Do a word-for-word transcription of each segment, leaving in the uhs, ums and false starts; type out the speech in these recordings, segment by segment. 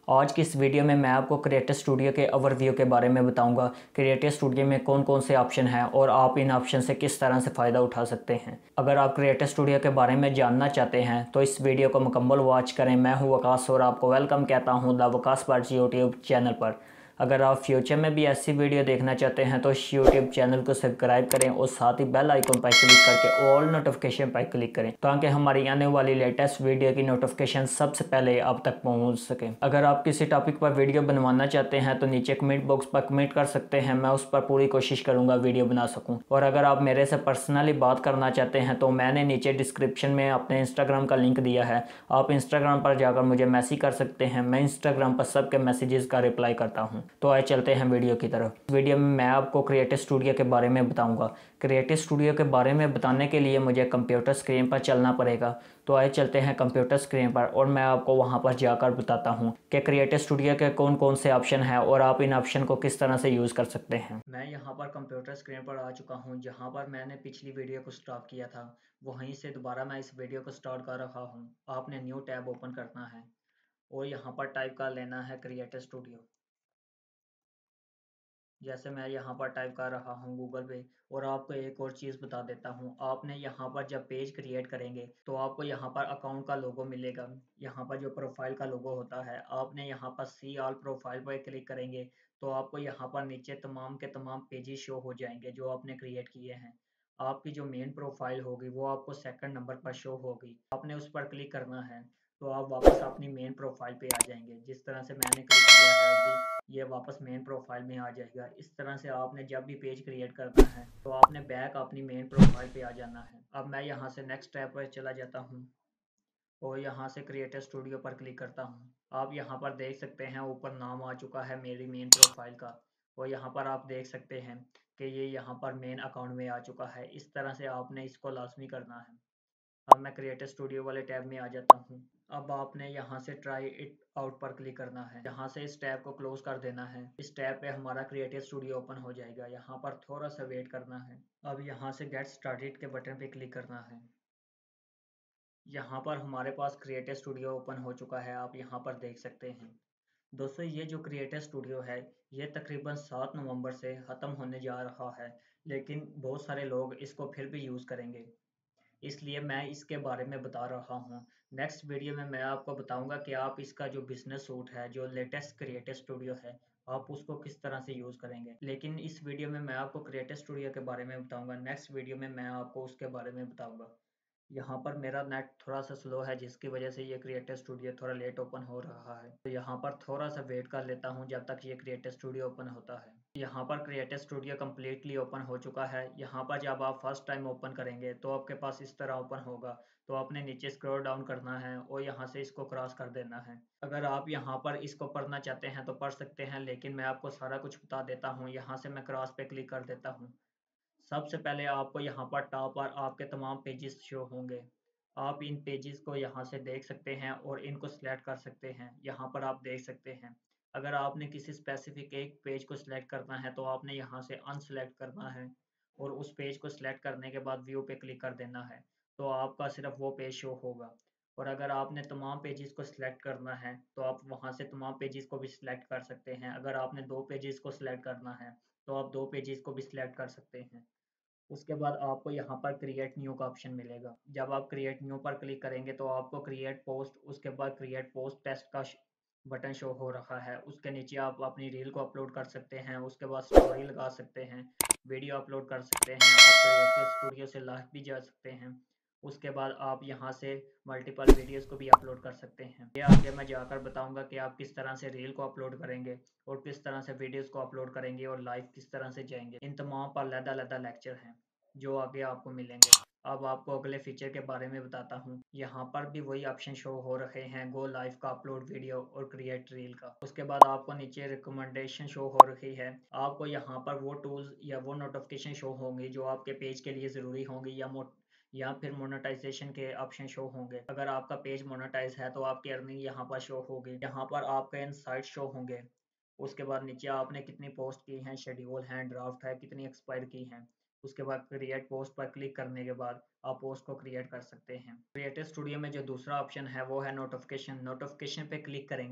आज की इस वीडियो में मैं आपको क्रिएटर स्टूडियो के ओवरव्यू के बारे में बताऊंगा। क्रिएटर स्टूडियो में कौन कौन से ऑप्शन हैं और आप इन ऑप्शन से किस तरह से फ़ायदा उठा सकते हैं। अगर आप क्रिएटर स्टूडियो के बारे में जानना चाहते हैं तो इस वीडियो को मुकम्मल वॉच करें। मैं हूं वकास और आपको वेलकम कहता हूं the Waqas birds YouTube channel पर। अगर आप फ्यूचर में भी ऐसी वीडियो देखना चाहते हैं तो इस यूट्यूब चैनल को सब्सक्राइब करें और साथ ही बेल आइकन पर क्लिक करके ऑल नोटिफिकेशन पर क्लिक करें ताकि हमारी आने वाली लेटेस्ट वीडियो की नोटिफिकेशन सबसे पहले आप तक पहुंच सके। अगर आप किसी टॉपिक पर वीडियो बनवाना चाहते हैं तो नीचे कमेंट बॉक्स पर कमेंट कर सकते हैं, मैं उस पर पूरी कोशिश करूँगा वीडियो बना सकूँ। और अगर आप मेरे से पर्सनली बात करना चाहते हैं तो मैंने नीचे डिस्क्रिप्शन में अपने इंस्टाग्राम का लिंक दिया है, आप इंस्टाग्राम पर जाकर मुझे मैसेज कर सकते हैं। मैं इंस्टाग्राम पर सबके मैसेजेस का रिप्लाई करता हूँ। तो आइए चलते हैं वीडियो की तरफ। वीडियो में मैं आपको क्रिएटर स्टूडियो के बारे में बताऊंगा। क्रिएटर स्टूडियो के बारे में बताने के लिए मुझे कंप्यूटर स्क्रीन पर चलना पड़ेगा। तो आइए चलते हैं कंप्यूटर स्क्रीन पर और मैं आपको वहां पर जाकर बताता हूं कि क्रिएटर स्टूडियो के कौन कौन से ऑप्शन हैं और आप इन ऑप्शन को किस तरह से यूज़ कर सकते हैं। मैं यहां पर कंप्यूटर स्क्रीन पर आ चुका हूं, जहां पर मैंने पिछली वीडियो को स्टॉप किया था वहीं से दोबारा मैं इस वीडियो को स्टार्ट कर रहा हूँ। आपने न्यू टैब ओपन करना है और यहाँ पर टाइप कर लेना है क्रिएटर स्टूडियो। जैसे मैं यहाँ पर टाइप कर रहा हूँ गूगल पे। और आपको एक और चीज़ बता देता हूँ, आपने यहाँ पर जब पेज क्रिएट करेंगे तो आपको यहाँ पर अकाउंट का लोगो मिलेगा। यहाँ पर जो प्रोफाइल का लोगो होता है, आपने यहाँ पर सी ऑल प्रोफाइल पर क्लिक करेंगे तो आपको यहाँ पर नीचे तमाम के तमाम पेजेस शो हो जाएंगे जो आपने क्रिएट किए हैं। आपकी जो मेन प्रोफाइल होगी वो आपको सेकंड नंबर पर शो होगी, आपने उस पर क्लिक करना है तो आप वापस अपनी मेन प्रोफाइल पे आ जाएंगे। जिस तरह से मैंने क्लिक किया है अभी, ये वापस मेन प्रोफाइल में आ जाएगा। इस तरह से आपने जब भी पेज क्रिएट करना है तो आपने बैक अपनी मेन प्रोफाइल पे आ जाना है। अब मैं यहाँ से नेक्स्ट टैब पर चला जाता हूँ और यहाँ से क्रिएटर स्टूडियो पर क्लिक करता हूँ। आप यहाँ पर देख सकते हैं ऊपर नाम आ चुका है मेरी मेन प्रोफाइल का और यहाँ पर आप देख सकते हैं कि ये यहाँ पर मेन अकाउंट में आ चुका है। इस तरह से आपने इसको लाजमी करना है। अब मैं क्रिएटर स्टूडियो वाले टैब में आ जाता हूँ। अब आपने यहाँ से ट्राई इट आउट पर क्लिक करना है, यहाँ से इस टैब को क्लोज कर देना है। इस टैब पे हमारा क्रिएटर स्टूडियो ओपन हो जाएगा। यहाँ पर थोड़ा सा वेट करना है। अब यहाँ से गेट स्टार्टेड के बटन पे क्लिक करना है। यहाँ पर हमारे पास क्रिएटर स्टूडियो ओपन हो चुका है, आप यहाँ पर देख सकते हैं। दोस्तों, ये जो क्रिएटर स्टूडियो है ये तकरीबन सात नवंबर से ख़त्म होने जा रहा है, लेकिन बहुत सारे लोग इसको फिर भी यूज़ करेंगे, इसलिए मैं इसके बारे में बता रहा हूँ। नेक्स्ट वीडियो में मैं आपको बताऊंगा कि आप इसका जो बिजनेस सूट है, जो लेटेस्ट क्रिएटर स्टूडियो है, आप उसको किस तरह से यूज़ करेंगे। लेकिन इस वीडियो में मैं आपको क्रिएटर स्टूडियो के बारे में बताऊंगा, नेक्स्ट वीडियो में मैं आपको उसके बारे में बताऊंगा। यहाँ पर मेरा नेट थोड़ा सा स्लो है जिसकी वजह से ये क्रिएटर स्टूडियो थोड़ा लेट ओपन हो रहा है, तो यहाँ पर थोड़ा सा वेट कर लेता हूँ जब तक ये क्रिएटर स्टूडियो ओपन होता है। यहाँ पर क्रिएटर स्टूडियो कम्प्लीटली ओपन हो चुका है। यहाँ पर जब आप फर्स्ट टाइम ओपन करेंगे तो आपके पास इस तरह ओपन होगा, तो आपने नीचे स्क्रॉल डाउन करना है और यहाँ से इसको क्रॉस कर देना है। अगर आप यहाँ पर इसको पढ़ना चाहते हैं तो पढ़ सकते हैं, लेकिन मैं आपको सारा कुछ बता देता हूँ। यहाँ से मैं क्रॉस पे क्लिक कर देता हूँ। सबसे पहले आपको यहाँ पर टॉप पर आपके तमाम पेजेस शो होंगे। आप इन पेजेस को यहाँ से देख सकते हैं और इनको सिलेक्ट कर सकते हैं। यहाँ पर आप देख सकते हैं, अगर आपने किसी स्पेसिफिक एक पेज को सिलेक्ट करना है तो आपने यहाँ से अनसेलेक्ट करना है और उस पेज को सिलेक्ट करने के बाद व्यू पे क्लिक कर देना है, तो आपका सिर्फ वो पेज शो होगा। और अगर आपने तमाम पेजेस को सिलेक्ट करना है तो आप वहाँ से तमाम पेजेस को भी सिलेक्ट कर सकते हैं। अगर आपने दो पेजेस को सिलेक्ट करना है तो आप दो पेजेस को भी सिलेक्ट कर सकते हैं। उसके बाद आपको यहाँ पर क्रिएट न्यू का ऑप्शन मिलेगा। जब आप क्रिएट न्यू पर क्लिक करेंगे तो आपको क्रिएट पोस्ट, उसके बाद क्रिएट पोस्ट टेस्ट का बटन शो हो रहा है। उसके नीचे आप अपनी रील को अपलोड कर सकते हैं, उसके बाद स्टोरी लगा सकते हैं, वीडियो अपलोड कर सकते हैं, आप क्रिएटर स्टूडियो से लाइव भी जा सकते हैं। उसके बाद आप यहाँ से मल्टीपल वीडियोस को भी अपलोड कर सकते हैं। ये आगे मैं जाकर बताऊंगा कि आप किस तरह से रील को अपलोड करेंगे और किस तरह से वीडियोस को अपलोड करेंगे और लाइव किस तरह से जाएंगे। इन तमाम पर अलग-अलग लेक्चर हैं जो आगे आपको मिलेंगे। अब आपको अगले फीचर के बारे में बताता हूँ। यहाँ पर भी वही ऑप्शन शो हो रहे हैं, गो लाइव का, अपलोड वीडियो और क्रिएट रील का। उसके बाद आपको नीचे रिकमेंडेशन शो हो रही है। आपको यहाँ पर वो टूल्स या वो नोटिफिकेशन शो होंगी जो आपके पेज के लिए ज़रूरी होंगी, या मो या फिर मोनेटाइजेशन के ऑप्शन शो होंगे। अगर आपका पेज मोनेटाइज है तो आपकी अर्निंग यहाँ पर शो होगी। यहाँ पर आपके इनसाइट शो होंगे। उसके बाद नीचे आपने कितनी पोस्ट की हैं, शेड्यूल हैं, ड्राफ्ट है, कितनी एक्सपायर की हैं। उसके बाद क्रिएट पोस्ट पर क्लिक करने के बाद आप पोस्ट को क्रिएट कर सकते हैं। क्रिएटर स्टूडियो में जो दूसरा ऑप्शन है वो है नोटिफिकेशन। नोटिफिकेशन पे क्लिक करेंगे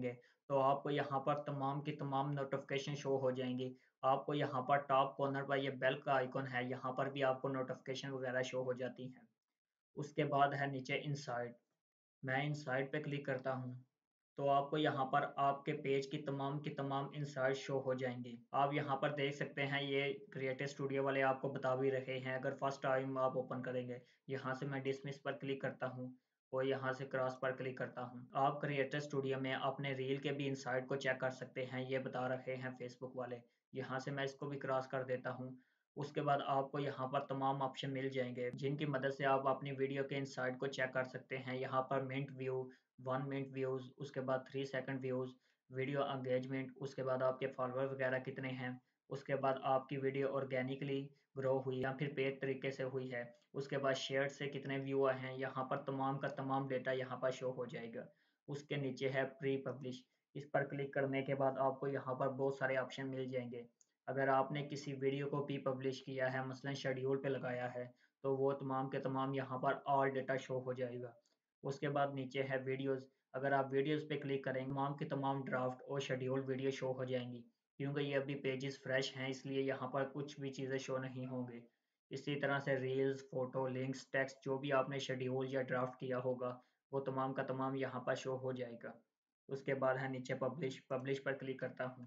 तो आपको यहाँ पर तमाम की तमाम नोटिफ़िकेशन शो हो जाएँगी। आपको यहाँ पर टॉप कॉर्नर पर ये बेल का आइकॉन है, यहाँ पर भी आपको नोटिफ़िकेशन वगैरह शो हो जाती हैं। उसके बाद है नीचे इनसाइड, मैं इनसाइड पे क्लिक करता हूँ, तो आपको यहाँ पर आपके पेज की तमाम की तमाम इनसाइट शो हो जाएँगी। आप यहाँ पर देख सकते हैं ये क्रिएटिव स्टूडियो वाले आपको बता भी रहे हैं अगर फर्स्ट टाइम आप ओपन करेंगे। यहाँ से मैं डिसमिस पर क्लिक करता हूँ और यहाँ से क्रॉस पर क्लिक करता हूँ। आप क्रिएटर स्टूडियो में अपने रील के भी इनसाइट को चेक कर सकते हैं, ये बता रहे हैं फेसबुक वाले। यहाँ से मैं इसको भी क्रॉस कर देता हूँ। उसके बाद आपको यहाँ पर तमाम ऑप्शन मिल जाएंगे जिनकी मदद से आप अपनी वीडियो के इनसाइट को चेक कर सकते हैं। यहाँ पर minute view, one minute views, उसके बाद three second views, video engagement, उसके बाद आपके फॉलोअर वगैरह कितने हैं, उसके बाद आपकी वीडियो ऑर्गेनिकली ग्रो हुई या फिर पेड तरीके से हुई है, उसके बाद शेयर से कितने व्यू आए हैं, यहाँ पर तमाम का तमाम डेटा यहाँ पर शो हो जाएगा। उसके नीचे है प्री पब्लिश, इस पर क्लिक करने के बाद आपको यहाँ पर बहुत सारे ऑप्शन मिल जाएंगे। अगर आपने किसी वीडियो को प्री पब्लिश किया है, मसलन शेड्यूल पे लगाया है, तो वो तमाम के तमाम यहाँ पर ऑल डेटा शो हो जाएगा। उसके बाद नीचे है वीडियोस, अगर आप वीडियोस पे क्लिक करेंगे तमाम के तमाम ड्राफ्ट और शेड्यूल वीडियो शो हो जाएंगी। क्योंकि ये अभी पेजेस फ्रेश हैं इसलिए यहाँ पर कुछ भी चीज़ें शो नहीं होंगी। इसी तरह से रील्स, फोटो, लिंक्स, टेक्स्ट जो भी आपने शेड्यूल या ड्राफ्ट किया होगा वो तमाम का तमाम यहाँ पर शो हो जाएगा। उसके बाद है नीचे पब्लिश, पब्लिश पर क्लिक करता हूँ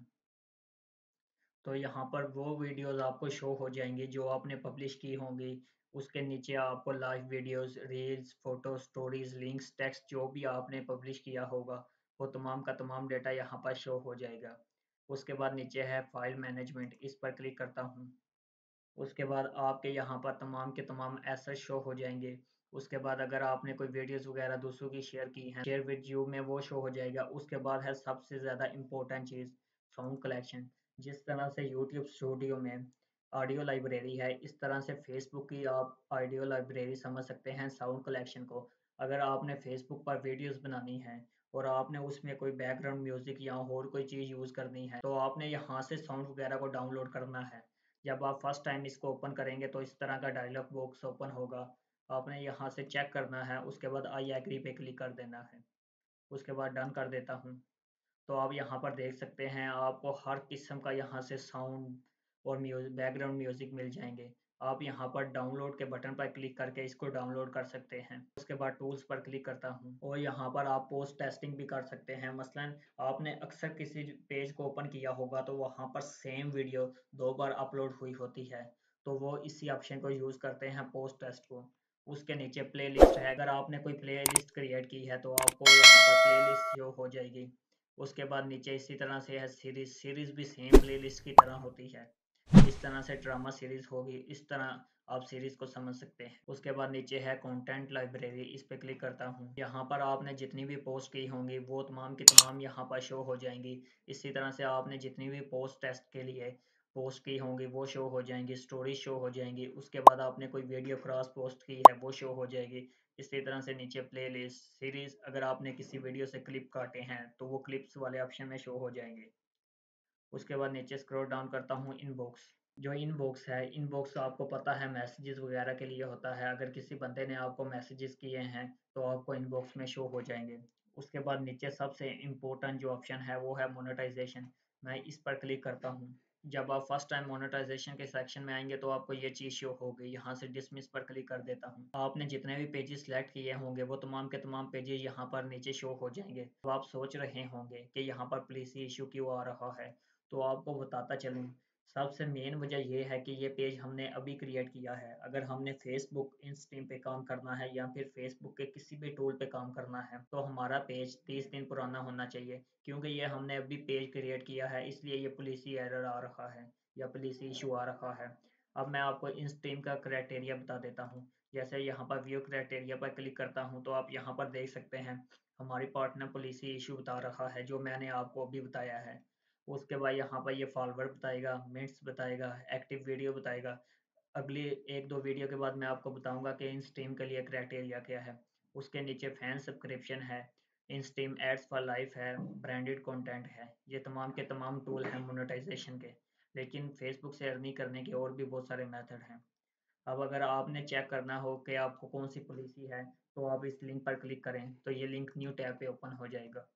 तो यहाँ पर वो वीडियोस आपको शो हो जाएंगी जो आपने पब्लिश की होंगी। उसके नीचे आपको live videos, reels, photo, stories, links, text जो भी आपने पब्लिश किया होगा वो तमाम का तमाम डेटा यहाँ पर शो हो जाएगा। उसके बाद नीचे है फाइल मैनेजमेंट, इस पर क्लिक करता हूँ। उसके बाद आपके यहाँ पर तमाम के तमाम एसेट शो हो जाएंगे। उसके बाद अगर आपने कोई वीडियोस वगैरह दूसरों की शेयर की हैं, शेयर विद यू में वो शो हो जाएगा। उसके बाद है सबसे ज़्यादा इम्पोर्टेंट चीज़, साउंड कलेक्शन। जिस तरह से यूट्यूब स्टूडियो में ऑडियो लाइब्रेरी है, इस तरह से फेसबुक की आप ऑडियो लाइब्रेरी समझ सकते हैं साउंड कलेक्शन को। अगर आपने फेसबुक पर वीडियोस बनानी है और आपने उसमें कोई बैकग्राउंड म्यूजिक या और कोई चीज़ यूज़ करनी है, तो आपने यहाँ से साउंड वगैरह को डाउनलोड करना है। जब आप फर्स्ट टाइम इसको ओपन करेंगे तो इस तरह का डायलॉग बॉक्स ओपन होगा। आपने यहाँ से चेक करना है, उसके बाद आई एग्री पे क्लिक कर देना है। उसके बाद डन कर देता हूँ। तो आप यहाँ पर देख सकते हैं आपको हर किस्म का यहाँ से साउंड और म्यूजिक, बैकग्राउंड म्यूजिक मिल जाएंगे। आप यहाँ पर डाउनलोड के बटन पर क्लिक करके इसको डाउनलोड कर सकते हैं। उसके बाद टूल्स पर क्लिक करता हूँ और यहाँ पर आप पोस्ट टेस्टिंग भी कर सकते हैं। मसलन आपने अक्सर किसी पेज को ओपन किया होगा तो वहाँ पर सेम वीडियो दो बार अपलोड हुई होती है, तो वो इसी ऑप्शन को यूज़ करते हैं पोस्ट टेस्ट को। उसके नीचे प्ले लिस्ट है, अगर आपने कोई प्ले लिस्ट क्रिएट की है तो आपको यहाँ पर प्ले लिस्ट शो हो जाएगी। उसके बाद नीचे इसी तरह से है सीरीज, सीरीज भी सेम प्लेलिस्ट की तरह होती है। इस तरह से ड्रामा सीरीज होगी, इस तरह आप सीरीज को समझ सकते हैं। उसके बाद नीचे है कंटेंट लाइब्रेरी, इस पे क्लिक करता हूँ। यहाँ पर आपने जितनी भी पोस्ट की होंगी वो तमाम की तमाम यहाँ पर शो हो जाएंगी। इसी तरह से आपने जितनी भी पोस्ट टेस्ट के लिए पोस्ट की होंगी वो शो हो जाएंगी, स्टोरी शो हो जाएंगी। उसके बाद आपने कोई वीडियो क्रॉस पोस्ट की है वो शो हो जाएगी। इसी तरह से नीचे प्लेलिस्ट, सीरीज, अगर आपने किसी वीडियो से क्लिप काटे हैं तो वो क्लिप्स वाले ऑप्शन में शो हो जाएंगे। उसके बाद नीचे स्क्रॉल डाउन करता हूँ इनबॉक्स। जो इनबॉक्स है, इनबॉक्स आपको पता है मैसेजेस वगैरह के लिए होता है। अगर किसी बंदे ने आपको मैसेजेस किए हैं तो आपको इनबॉक्स में शो हो जाएंगे। उसके बाद नीचे सबसे इम्पोर्टेंट जो ऑप्शन है वो है मोनेटाइजेशन, मैं इस पर क्लिक करता हूँ। जब आप फर्स्ट टाइम मोनेटाइजेशन के सेक्शन में आएंगे तो आपको ये चीज़ शो होगी। यहाँ से डिसमिस पर क्लिक कर देता हूँ। आपने जितने भी पेजेस सेलेक्ट किए होंगे वो तमाम के तमाम पेजेस यहाँ पर नीचे शो हो जाएंगे। तो आप सोच रहे होंगे कि यहाँ पर पुलिस इशू क्यों आ रहा है, तो आपको बताता चलूँ, सबसे मेन वजह ये है कि ये पेज हमने अभी क्रिएट किया है। अगर हमने फेसबुक इंस्टीम पे काम करना है या फिर फेसबुक के किसी भी टूल पे काम करना है तो हमारा पेज तीस दिन पुराना होना चाहिए। क्योंकि ये हमने अभी पेज क्रिएट किया है इसलिए ये पुलिस एरर आ रहा है या पुलिस इशू आ रहा है। अब मैं आपको इंस्टीम का क्राइटेरिया बता देता हूँ। जैसे यहाँ पर व्यू क्राइटेरिया पर क्लिक करता हूँ तो आप यहाँ पर देख सकते हैं हमारी पार्टनर पॉलिसी इशू बता रहा है जो मैंने आपको अभी बताया है। उसके बाद यहाँ पर ये फॉरवर्ड बताएगा, मिनट्स बताएगा, एक्टिव वीडियो बताएगा। अगली एक दो वीडियो के बाद मैं आपको बताऊंगा कि इन स्ट्रीम के लिए क्राइटेरिया क्या है। उसके नीचे फैन सब्सक्रिप्शन है, in stream ads for life है, ब्रांडेड कंटेंट है। ये तमाम के तमाम टूल हैं मोनेटाइजेशन के, लेकिन फेसबुक से अर्निंग करने के और भी बहुत सारे मेथड हैं। अब अगर आपने चेक करना हो कि आपको कौन सी पॉलिसी है तो आप इस लिंक पर क्लिक करें तो ये लिंक न्यू टैब पे ओपन हो जाएगा।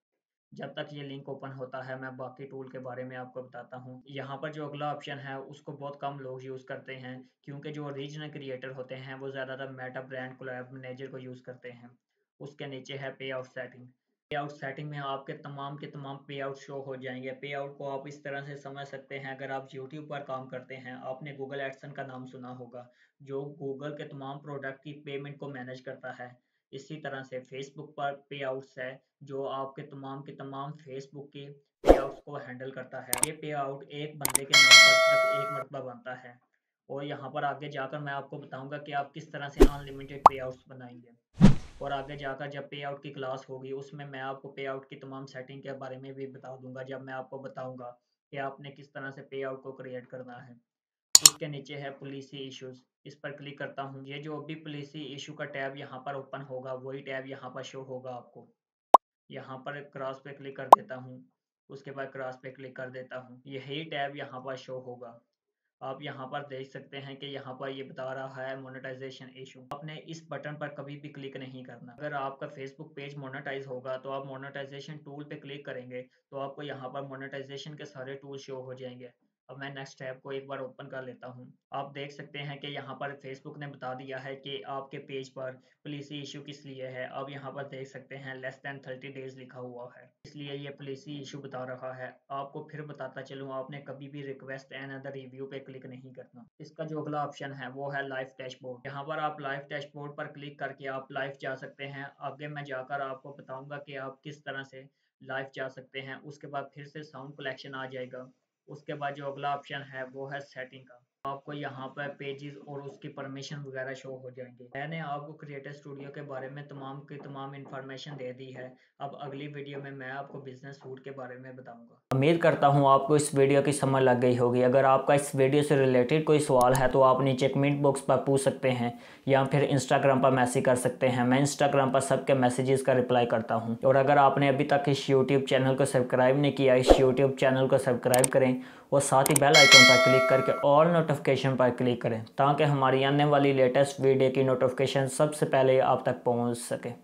जब तक ये लिंक ओपन होता है मैं बाकी टूल के बारे में आपको बताता हूँ। यहाँ पर जो अगला ऑप्शन है उसको बहुत कम लोग यूज़ करते हैं, क्योंकि जो ओरिजिनल क्रिएटर होते हैं वो ज़्यादातर मेटा ब्रांड कोलैब मैनेजर को यूज़ करते हैं। उसके नीचे है payout setting. Payout setting में आपके तमाम के तमाम पे आउट शो हो जाएंगे। पे आउट को आप इस तरह से समझ सकते हैं, अगर आप यूट्यूब पर काम करते हैं, आपने गूगल एडसन का नाम सुना होगा, जो गूगल के तमाम प्रोडक्ट की पेमेंट को मैनेज करता है। इसी तरह से फेसबुक पर पे आउट्स है, जो आपके तमाम के तमाम फेसबुक के पे आउट्स को हैंडल करता है। ये पे आउट एक बंदे के नाम पर सिर्फ एक मरतबा बनता है। और यहाँ पर आगे जाकर मैं आपको बताऊंगा कि आप किस तरह से अनलिमिटेड पे आउट्स बनाएंगे। और आगे जाकर जब पे आउट की क्लास होगी उसमें मैं आपको पे आउट की तमाम सेटिंग के बारे में भी बता दूंगा, जब मैं आपको बताऊंगा कि आपने किस तरह से पे आउट को क्रिएट करना है। उसके नीचे है पॉलिसी इश्यूज। इस पर क्लिक करता हूँ। ये जो भी पॉलिसी इशू का टैब यहाँ पर ओपन होगा वही टैब यहाँ पर शो होगा आपको। यहाँ पर क्रॉस पे क्लिक कर देता हूँ। उसके बाद क्रॉस पे क्लिक कर देता हूँ, यही टैब यहाँ पर शो होगा। आप यहाँ पर देख सकते हैं कि यहाँ पर ये बता रहा है मोनेटाइजेशन इशू। आपने इस बटन पर कभी भी क्लिक नहीं करना। अगर आपका फेसबुक पेज मोनेटाइज होगा तो आप मोनेटाइजेशन टूल पे क्लिक करेंगे तो आपको यहाँ पर मोनेटाइजेशन के सारे टूल शो हो जाएंगे। अब मैं नेक्स्ट टैब को एक बार ओपन कर लेता हूँ। आप देख सकते हैं कि यहाँ पर फेसबुक ने बता दिया है कि आपके पेज पर पॉलिसी इशू किस लिए है। अब यहाँ पर देख सकते हैं लेस देन थर्टी डेज लिखा हुआ है, इसलिए ये पॉलिसी इशू बता रहा है। आपको फिर बताता चलूँ, आपने कभी भी रिक्वेस्ट एंड अदर रिव्यू पे क्लिक नहीं करना। इसका जो अगला ऑप्शन है वो है लाइव डैशबोर्ड। यहाँ पर आप लाइव डैशबोर्ड पर क्लिक करके आप लाइव जा सकते हैं। आगे मैं जाकर आपको बताऊंगा कि आप किस तरह से लाइव जा सकते हैं। उसके बाद फिर से साउंड कलेक्शन आ जाएगा। उसके बाद जो अगला ऑप्शन है वो है सेटिंग का। आपको यहाँ पर पेजेस और उसकी परमिशन वगैरह शो हो जाएंगे। मैंने आपको क्रिएटर स्टूडियो के बारे में तमाम की तमाम इन्फॉर्मेशन दे दी है। अब अगली वीडियो में मैं आपको बिजनेस सूट के बारे में बताऊंगा। उम्मीद करता हूँ आपको इस वीडियो की समझ लग गई होगी। अगर आपका इस वीडियो से रिलेटेड कोई सवाल है तो आप नीचे कमेंट बॉक्स पर पूछ सकते हैं या फिर इंस्टाग्राम पर मैसेज कर सकते हैं। मैं इंस्टाग्राम पर सबके मैसेजेस का रिप्लाई करता हूँ। और अगर आपने अभी तक इस यूट्यूब चैनल को सब्सक्राइब नहीं किया, इस यूट्यूब चैनल को सब्सक्राइब करें और साथ ही बेल आइकन पर क्लिक करके ऑल नोटिफिकेशन पर क्लिक करें, ताकि हमारी आने वाली लेटेस्ट वीडियो की नोटिफिकेशन सबसे पहले आप तक पहुंच सके।